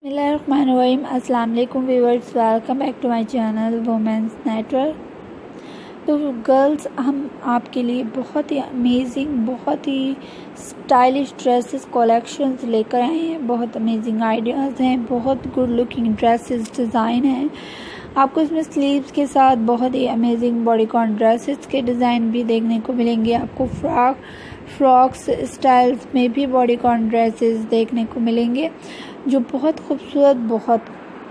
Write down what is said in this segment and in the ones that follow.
बिस्मिल्लाहिर्रहमानिर्रहीम। अस्सलाम वालेकुम viewers, welcome back to my channel women's network. तो गर्ल्स, हम आपके लिए बहुत ही अमेजिंग, बहुत ही स्टाइलिश ड्रेसेस कलेक्शंस लेकर आए हैं। बहुत अमेजिंग आइडियाज़ हैं, बहुत गुड लुकिंग ड्रेसेस डिज़ाइन हैं। आपको इसमें स्लीव्स के साथ बहुत ही अमेजिंग बॉडीकॉन ड्रेसेस के डिज़ाइन भी देखने को मिलेंगे। आपको फ्रॉक्स स्टाइल्स में भी बॉडीकॉन ड्रेसेस देखने को मिलेंगे जो बहुत खूबसूरत, बहुत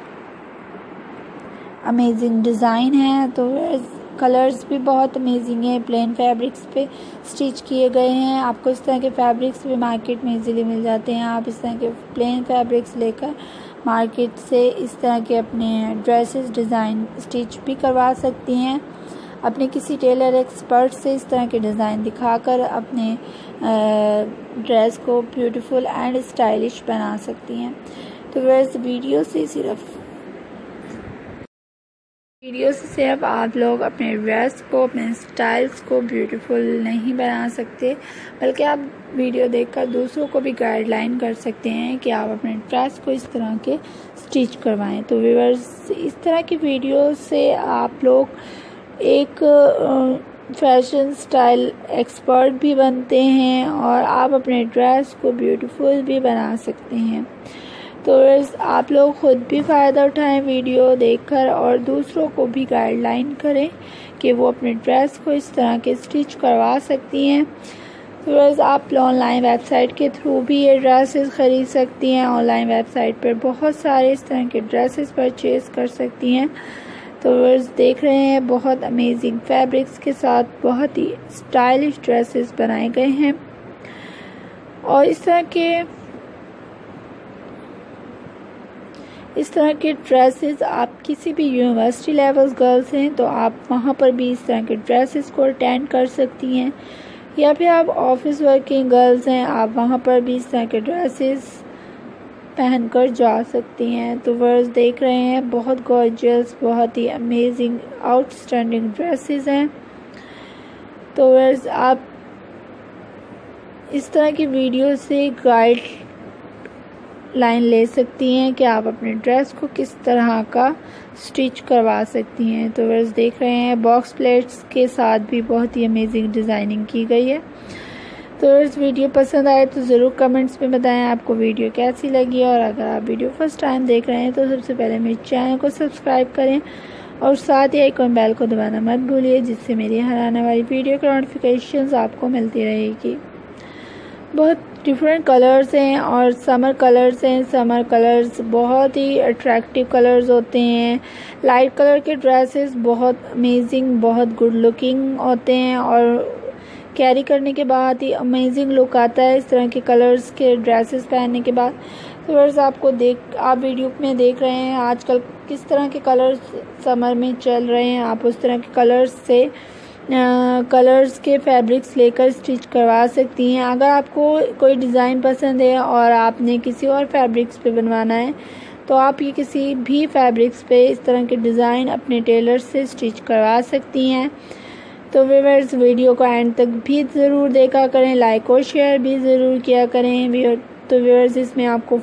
अमेजिंग डिज़ाइन है। तो कलर्स भी बहुत अमेजिंग हैं, प्लेन फैब्रिक्स पे स्टिच किए गए हैं। आपको इस तरह के फैब्रिक्स भी मार्केट में इजीली मिल जाते हैं। आप इस तरह के प्लेन फैब्रिक्स लेकर मार्केट से इस तरह के अपने ड्रेसेस डिज़ाइन स्टिच भी करवा सकती हैं। अपने किसी टेलर एक्सपर्ट से इस तरह के डिज़ाइन दिखाकर अपने ड्रेस को ब्यूटीफुल एंड स्टाइलिश बना सकती हैं। तो वैसे वीडियो से सिर्फ आप लोग अपने ड्रेस को, अपने स्टाइल्स को ब्यूटीफुल नहीं बना सकते, बल्कि आप वीडियो देखकर दूसरों को भी गाइडलाइन कर सकते हैं कि आप अपने ड्रेस को इस तरह के स्टिच करवाएं। तो व्यूअर्स, इस तरह की वीडियो से आप लोग एक फैशन स्टाइल एक्सपर्ट भी बनते हैं और आप अपने ड्रेस को ब्यूटीफुल भी बना सकते हैं। तो आप लोग खुद भी फ़ायदा उठाएं वीडियो देखकर और दूसरों को भी गाइडलाइन करें कि वो अपने ड्रेस को इस तरह के स्टिच करवा सकती हैं। तो आप ऑनलाइन वेबसाइट के थ्रू भी ये ड्रेसेस ख़रीद सकती हैं। ऑनलाइन वेबसाइट पर बहुत सारे इस तरह के ड्रेसेस परचेज़ कर सकती हैं। तो देख रहे हैं, बहुत अमेजिंग फैब्रिक्स के साथ बहुत ही स्टाइलिश ड्रेसेस बनाए गए हैं। और इस तरह के ड्रेसेस आप किसी भी यूनिवर्सिटी लेवल्स गर्ल्स हैं तो आप वहाँ पर भी इस तरह के ड्रेसेस को अटेंड कर सकती हैं, या फिर आप ऑफिस वर्किंग गर्ल्स हैं, आप वहाँ पर भी इस तरह के ड्रेसेस पहनकर जा सकती हैं। तो वर्स देख रहे हैं, बहुत गॉर्जियस, बहुत ही अमेजिंग आउटस्टैंडिंग ड्रेसेस हैं। तो वर्स आप इस तरह की वीडियो से गाइड लाइन ले सकती हैं कि आप अपने ड्रेस को किस तरह का स्टिच करवा सकती हैं। तो वर्स देख रहे हैं, बॉक्स प्लेट्स के साथ भी बहुत ही अमेजिंग डिज़ाइनिंग की गई है। तो इस वीडियो पसंद आए तो ज़रूर कमेंट्स में बताएं आपको वीडियो कैसी लगी। और अगर आप वीडियो फर्स्ट टाइम देख रहे हैं तो सबसे पहले मेरे चैनल को सब्सक्राइब करें और साथ ही आइकॉन बेल को दबाना मत भूलिए, जिससे मेरी हर आने वाली वीडियो की नोटिफिकेशंस आपको मिलती रहेगी। बहुत डिफरेंट कलर्स हैं और समर कलर्स हैं। समर कलर्स बहुत ही अट्रैक्टिव कलर्स होते हैं। लाइट कलर के ड्रेसेस बहुत अमेजिंग, बहुत गुड लुकिंग होते हैं और कैरी करने के बाद ही अमेजिंग लुक आता है इस तरह के कलर्स के ड्रेसेस पहनने के बाद। तो वर्स आप वीडियो में देख रहे हैं आजकल किस तरह के कलर्स समर में चल रहे हैं। आप उस तरह के कलर्स के फैब्रिक्स लेकर स्टिच करवा सकती हैं। अगर आपको कोई डिज़ाइन पसंद है और आपने किसी और फैब्रिक्स पे बनवाना है तो आप ये किसी भी फैब्रिक्स पे इस तरह के डिज़ाइन अपने टेलर से स्टिच करवा सकती हैं। तो व्यूअर्स, वीडियो को एंड तक भी ज़रूर देखा करें, लाइक और शेयर भी ज़रूर किया करें। तो व्यूअर्स, इसमें आपको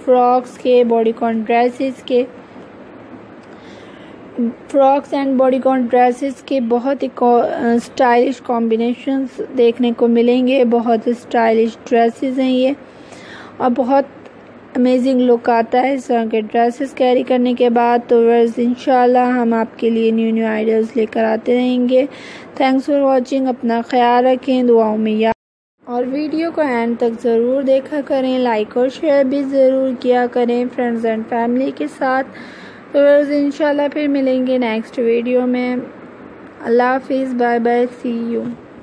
फ्रॉक्स एंड बॉडीकॉन ड्रेसेस के बहुत ही स्टाइलिश कॉम्बिनेशंस देखने को मिलेंगे। बहुत स्टाइलिश ड्रेसेस हैं ये और बहुत अमेजिंग लुक आता है इस तरह के ड्रेसेस कैरी करने के बाद। तो वर्स, इंशाल्लाह हम आपके लिए न्यू आइडियाज़ लेकर आते रहेंगे। Thanks for watching. अपना ख्याल रखें, दुआओं में याद, और वीडियो को एंड तक ज़रूर देखा करें, लाइक और शेयर भी ज़रूर किया करें फ्रेंड्स एंड फैमिली के साथ। तो वर्स, इंशाल्लाह फिर मिलेंगे नेक्स्ट वीडियो में। अल्लाह हाफिज़, बाय बाय, सी यू।